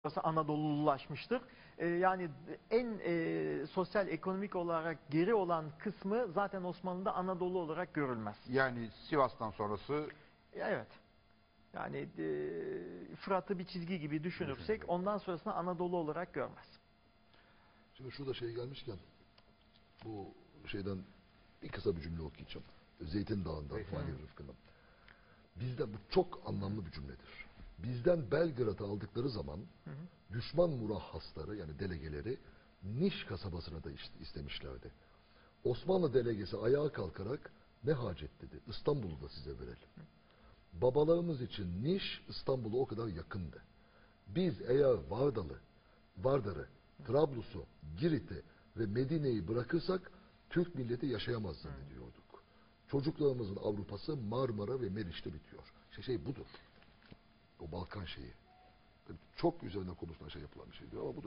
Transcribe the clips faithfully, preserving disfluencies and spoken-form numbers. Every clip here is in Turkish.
Anadolulaşmıştır. Ee, yani en e, sosyal ekonomik olarak geri olan kısmı zaten Osmanlı'da Anadolu olarak görülmez. Yani Sivas'tan sonrası Evet. Yani e, Fırat'ı bir çizgi gibi düşünürsek ondan sonrasını Anadolu olarak görmez. Şimdi şurada şey gelmişken bu şeyden bir kısa bir cümle okuyacağım. Zeytin Dağı'ndan Fahri Rıfkı'nın. Bizden bu çok anlamlı bir cümledir. Bizden Belgrad'ı aldıkları zaman hı hı. düşman murahhasları yani delegeleri Niş kasabasına da istemişlerdi. Osmanlı delegesi ayağa kalkarak ne hacet dedi. İstanbul'u da size verelim. Hı. Babalarımız için Niş İstanbul'a o kadar yakındı. Biz eğer Vardalı, Vardar'ı, Trablus'u, Girit'i ve Medine'yi bırakırsak Türk milleti yaşayamaz zannediyorduk. Çocuklarımızın Avrupa'sı Marmara ve Meriç'te bitiyor. Şey, şey budur. O Balkan şeyi. Çok üzerine konuşulan şey yapılan bir şey diyor ama budur.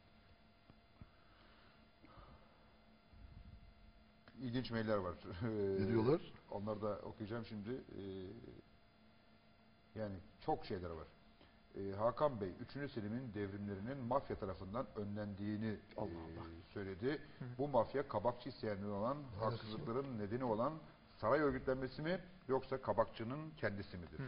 İlginç mailler var. Ne diyorlar? Onları da okuyacağım şimdi. Yani çok şeyler var. Hakan Bey, üçüncü Selim'in devrimlerinin mafya tarafından önlendiğini Allah Allah. söyledi. Hı. Bu mafya kabakçı isyanları olan, haksızlıkların nedeni olan saray örgütlenmesi mi yoksa kabakçının kendisi midir? Hı.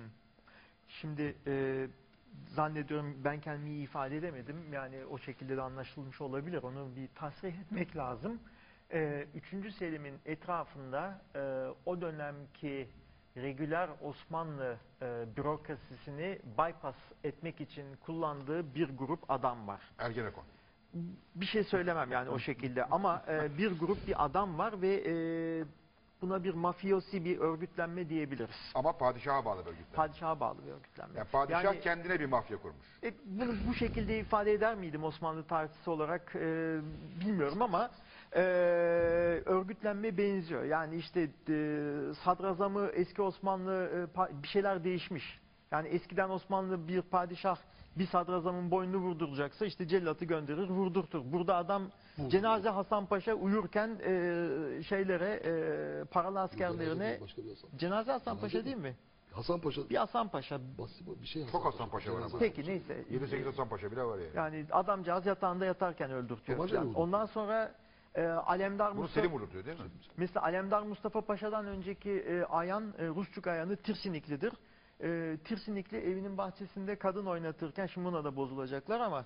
Şimdi e, zannediyorum ben kendimi iyi ifade edemedim. Yani o şekilde de anlaşılmış olabilir. Onu bir tasrih etmek lazım. E, üçüncü Selim'in etrafında e, o dönemki regüler Osmanlı e, bürokrasisini bypass etmek için kullandığı bir grup adam var. Ergenekon. Bir şey söylemem yani o şekilde ama e, bir grup bir adam var ve e, buna bir mafyosi bir örgütlenme diyebiliriz. Ama padişaha bağlı bir örgütlenme. Padişaha bağlı bir örgütlenme. Yani padişah yani, kendine bir mafya kurmuş. E, bunu bu şekilde ifade eder miydim Osmanlı tarihçisi olarak e, bilmiyorum ama e, örgütlenme benziyor. Yani işte e, sadrazamı eski Osmanlı e, bir şeyler değişmiş. Yani eskiden Osmanlı bir padişah bir sadrazamın boynunu vurduracaksa işte cellatı gönderir vurdurtur. Burada adam Vurdur. Cenaze Hasan Paşa uyurken e, şeylere e, paralı askerlerine cenaze, cenaze Hasan Paşa mi? Değil mi? Hasan Paşa. Bir Hasan Paşa. Bir şey Hasan Çok Hasan Paşa, Paşa var ama. Peki neyse. yedi sekiz Hasan Paşa bile var yani. Yani adamcağız yatağında yatarken öldürtüyor. Ondan sonra e, Alemdar Bunu Mustafa. Selim vurduruyor değil mi? Mesela Alemdar Mustafa Paşa'dan önceki e, ayan e, Rusçuk ayanı Tirsiniklidir. E, Tirsinikli evinin bahçesinde kadın oynatırken şimdi buna da bozulacaklar ama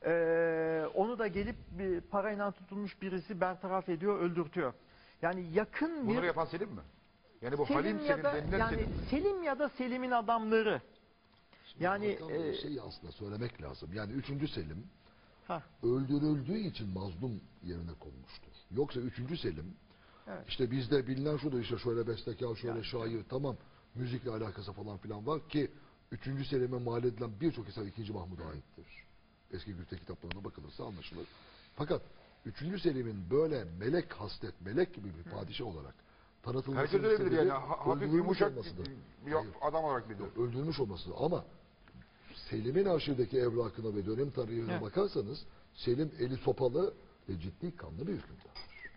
e, onu da gelip bir parayla tutulmuş birisi bertaraf ediyor, öldürtüyor. Yani yakın bir... Bunları yapan Selim mi? Yani bu Selim Halim ya da, Selim yani Selim. Selim ya da Selim'in adamları. Şimdi yani e, şeyi aslında söylemek lazım. Yani üçüncü Selim ha. öldürüldüğü için mazlum yerine konmuştur. Yoksa üçüncü Selim evet. işte bizde bilinen şudur işte şöyle bestekar, şöyle yani, şair yani. Tamam müzikle alakası falan filan var ki üçüncü Selim'e mal edilen birçok eser ikinci Mahmud'a aittir. Eski Gülte kitaplarına bakılırsa anlaşılır. Fakat üçüncü Selim'in böyle melek haslet, melek gibi bir padişah olarak tanıtılması herkes öyle bilir yani. Hafif yumuşak bir adam olarak bilir. Öldürülmüş olması ama Selim'in arşivdeki evrakına ve dönem tarihine evet. bakarsanız Selim eli sopalı ve ciddi kanlı bir hükümdardır.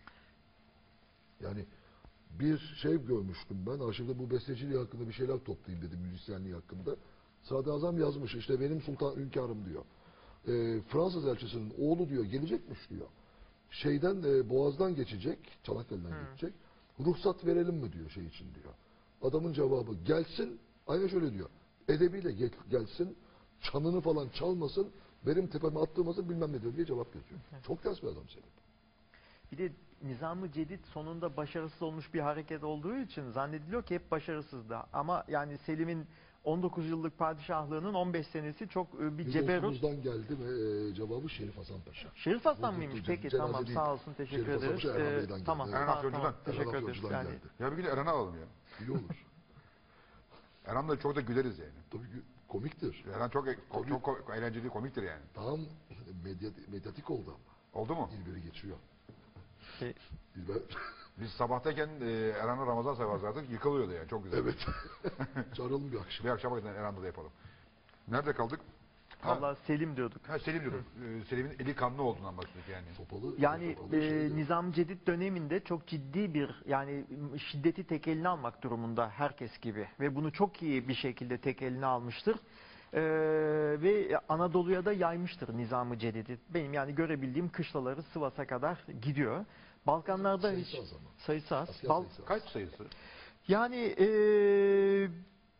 Yani bir şey görmüştüm ben arşivde bu besteciliği hakkında bir şeyler toplayayım dedim müzisyenliği hakkında. Sadrazam yazmış işte benim sultan hünkârım diyor. E, Fransız elçisinin oğlu diyor gelecekmiş diyor. Şeyden e, Boğaz'dan geçecek, Çanakkale'den hmm. geçecek. Ruhsat verelim mi diyor şey için diyor. Adamın cevabı gelsin, aynen şöyle diyor. Edebiyle gel, gelsin, çanını falan çalmasın, benim tepeme attırmasın bilmem ne diyor diye cevap yazıyor. Hmm. Çok ters bir adam Selim. Bir de Nizam-ı Cedid sonunda başarısız olmuş bir hareket olduğu için zannediliyor ki hep başarısızdı. Ama yani Selim'in on dokuz yıllık padişahlığının on beş senesi çok bir ceberut. geldi ve e, cevabı Şerif Hasan Paşa. Şerif Hasan mıymış? Peki tamam değil. Sağ olsun teşekkür Şerif ederiz. Paşa, Erhan Bey'den ee, tamam, geldi. Erhan tamam, tamam teşekkür Erhan ederiz. Yani. Ya bir gün Erhan'ı alalım ya. İyi olur. Erhan'la çok da güleriz yani. Tabii komiktir. Erhan çok komik. çok komik, eğlenceli komiktir yani. Tam medya, medyatik oldu ama. Oldu mu? İlbiri geçiyor. Şey. İlber... Biz sabahtayken e, Erhan'la Ramazan sayfası yıkılıyordu yani çok güzel. Evet. Çağıralım bir akşam. Bir akşam vakit Erhan'da da yapalım. Nerede kaldık? Valla Selim diyorduk. Ha Selim diyorduk. Ee, Selim'in eli kanlı olduğundan bahsettik yani. Sopalı, yani sopalı e, Nizam-ı Cedid döneminde çok ciddi bir yani şiddeti tek eline almak durumunda herkes gibi ve bunu çok iyi bir şekilde tek eline almıştır. Ee, ve Anadolu'ya da yaymıştır Nizam-ı Cedid'i. Benim yani görebildiğim kışlaları Sivas'a kadar gidiyor. Balkanlarda hiç Sayısı az ama. sayısı az. Asker Bal- sayısı az. Kaç sayısı? Yani eee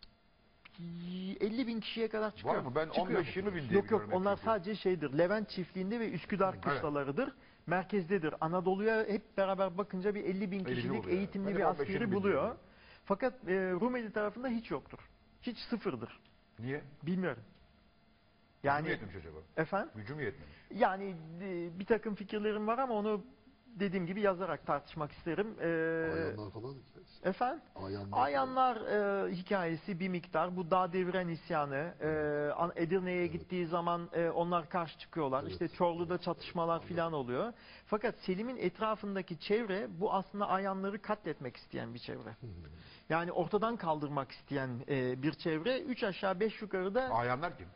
elli bin kişiye kadar çıkıyor. Var mı? Ben Çıkıyor. on beş yirmi bin diye Yok yok biliyorum hep onlar çünkü. sadece şeydir. Levent çiftliğinde ve Üsküdar evet. kışlalarıdır. Merkezdedir. Anadolu'ya hep beraber bakınca bir elli bin elli bini kişilik buluyor. eğitimli Ben de bir on beş yirmi askeri bin buluyor. diyorum. Fakat e, Rumeli tarafında hiç yoktur. Hiç sıfırdır. Niye? Bilmiyorum. Yani, Yani Gücü mü yetmemiş acaba? efendim? Gücü mü yetmemiş? Yani e, bir takım fikirlerim var ama onu dediğim gibi yazarak tartışmak isterim. Ee, Ayanlar falan hikayesi. efendim? Ayanlar. falan. Ayanlar e, hikayesi bir miktar. Bu Dağ Deviren isyanı. E, An- Edirne'ye Evet. gittiği zaman e, onlar karşı çıkıyorlar. Evet. İşte Çorlu'da çatışmalar filan oluyor. Fakat Selim'in etrafındaki çevre bu aslında Ayanları katletmek isteyen bir çevre. Hı hı. Yani ortadan kaldırmak isteyen e, bir çevre. Üç aşağı beş yukarıda Ayanlar kim?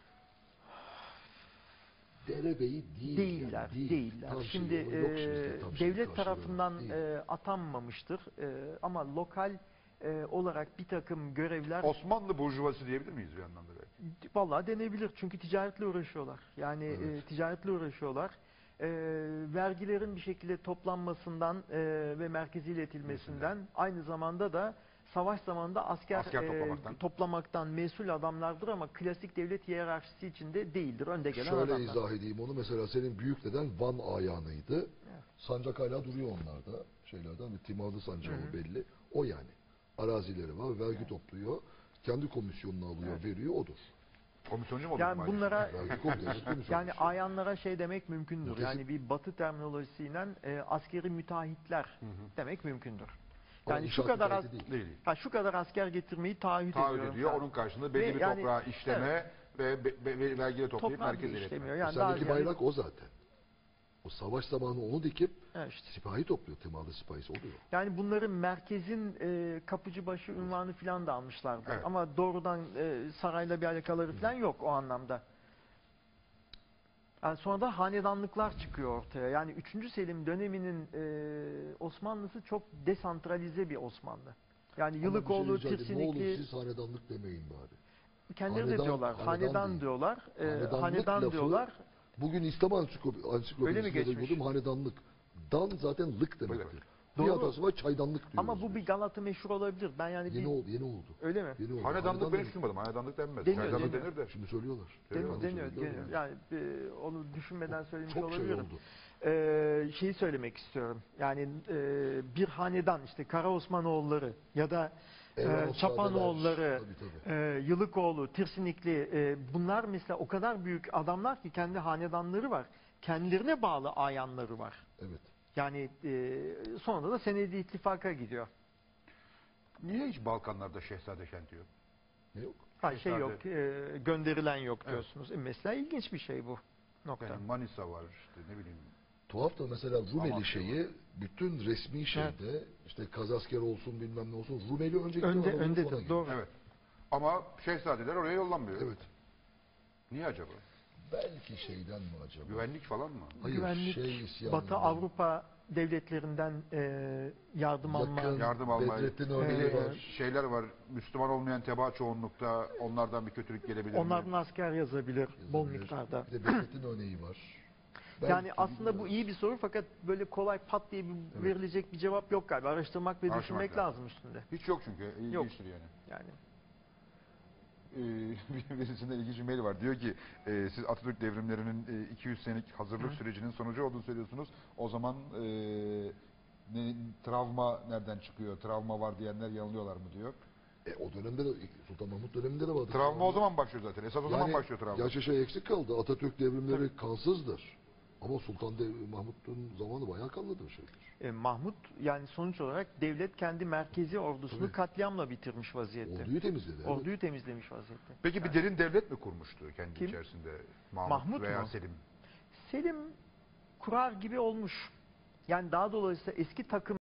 Derebeyi değil. değiller. yani, değil. Değiller. Tam Şimdi şey, yok şimdi e, tam şey devlet karşılığı tarafından değil. e, atanmamıştır. E, ama lokal e, olarak bir takım görevler Osmanlı burjuvası diyebilir miyiz bir anlamda belki? vallahi denebilir. Çünkü ticaretle uğraşıyorlar. Yani Evet. e, ticaretle uğraşıyorlar. E, vergilerin bir şekilde toplanmasından e, ve merkezi iletilmesinden aynı zamanda da savaş zamanında asker, Asker e, toplamaktan. toplamaktan mesul adamlardır ama klasik devlet hiyerarşisi içinde değildir. Önde gelen Şöyle adamlar. izah edeyim onu. Mesela senin büyük deden Van ayağınıydı. Sancak hala duruyor onlarda. Şeylerden bir timarlı sancağı Hı hı. belli. O yani. Arazileri var, vergi topluyor. Kendi komisyonunu alıyor, veriyor, odur. Komisyoncu mu oldun Yani maalesef? bunlara Vergi kom- devlet komisyonu. yani ayanlara şey demek mümkündür. Muhteşem. Yani bir batı terminolojisiyle e, askeri müteahhitler demek mümkündür. Ama Yani şu inşaat kadar az, müteahhiti değil. Değil. ha, şu kadar asker getirmeyi taahhüt, Taahhüt ediyorum. ediyor. sana. Onun karşılığında belli Ve bir yani- toprağı işleme ve be, be, be- vergiyle toplayıp Toprağı merkeze bile iletme. işlemiyor. Yani Yani daha Sendeki yani- bayrak o zaten. O savaş zamanı onu dikip Ha işte. sipahi topluyor. Timarlı sipahisi oluyor. Yani bunların merkezin e, kapıcıbaşı unvanı falan da almışlardı. Evet. Ama doğrudan e, sarayla bir alakaları falan yok o anlamda. Yani sonra da hanedanlıklar çıkıyor ortaya. Yani üçüncü Selim döneminin e, Osmanlısı çok desantralize bir Osmanlı. Yani Ama bir şey Yılıkoğlu, rica edeyim, Ne olur Tirsinikli, siz hanedanlık demeyin bari. kendileri de hanedan- diyorlar, hanedan hanedan, değil. diyorlar, e, Hanedanlık hanedan lafı- diyorlar. Bugün İslam ansiklop- Öyle mi ansiklopedisinde de geçmiş? gördüm hanedanlık. Dan zaten lık demektir. Bir Doğru. hatası var çaydanlık diyoruz. Ama bu biz. bir Galata meşhur olabilir. Ben yani Yeni bir... oldu, yeni oldu. Öyle mi? Yeni oldu. Hanedanlık Hanedan ben demek- hiç duymadım. Hanedanlık denmez. Deniyor, Hanedanlık deniyor. denir de. Şimdi söylüyorlar. Deniyor, Bana deniyor, söylediler deniyor. ya. Yani e, onu düşünmeden söylemiş Çok şey olabilirim. oldu. Ee, şeyi söylemek istiyorum. Yani e, bir hanedan işte Kara Osmanoğulları ya da Evren e, Çapanoğulları, Tabii, tabii. e, Yılıkoğlu, Tirsinikli e, bunlar mesela o kadar büyük adamlar ki kendi hanedanları var. Kendilerine bağlı ayanları var. Evet. Yani e, sonra da Senedi İttifak'a gidiyor. Niye hiç Balkanlarda şehzade kenti yok? Ne yok? Ha, şey Şehzade- yok, e, gönderilen yok Evet. diyorsunuz. E, mesela ilginç bir şey bu nokta. Yani Manisa var işte ne bileyim. Tuhaf da mesela Rumeli Amasya şeyi bütün resmi şeyde işte kazasker olsun bilmem ne olsun Rumeli önce gidiyor, Önde, Anadolu sonra öndedir, gidiyor. doğru. Evet. Ama şehzadeler oraya yollanmıyor. Evet. Niye acaba? Belki şeyden mi acaba? Güvenlik falan mı? Hayır, Güvenlik, şey isyanından. Batı Avrupa devletlerinden e, yardım alma. Yakın, Yardım almayı- Bedrettin örneği Ee, var. Şeyler var. Müslüman olmayan tebaa çoğunlukta onlardan bir kötülük gelebilir Onlardan mi? asker yazabilir bol Yazabilir. miktarda. Bir de Bedrettin örneği var. Yani Belki aslında bu bilmiyorum. iyi bir soru fakat böyle kolay pat diye bir Evet. verilecek bir cevap yok galiba. Araştırmak ve Araştırmak düşünmek lazım. lazım üstünde. Hiç yok çünkü. İlginçtir yani. Yani Ee, birisinden ilginç bir mail var. Diyor ki e, siz Atatürk devrimlerinin e, iki yüz senelik hazırlık Hı. sürecinin sonucu olduğunu söylüyorsunuz. O zaman e, ne, travma nereden çıkıyor? Travma var diyenler yanılıyorlar mı diyor. E, o dönemde de Sultan Mahmut döneminde de vardı. Travma o zaman başlıyor zaten. Esas o zaman Yani, başlıyor travma. Gerçi şey eksik kaldı. Atatürk devrimleri kansızdır. Ama Sultan Dev- Mahmut'un zamanı bayağı kanlıdır şeydir. e, Mahmut yani sonuç olarak devlet kendi merkezi ordusunu Tabii. katliamla bitirmiş vaziyette. Orduyu temizledi. evet. Orduyu temizlemiş vaziyette. Peki bir derin devlet mi kurmuştu kendi Kim? içerisinde? Mahmut, Mahmut veya mu? Selim. Selim kurar gibi olmuş. Yani daha dolayısıyla eski takım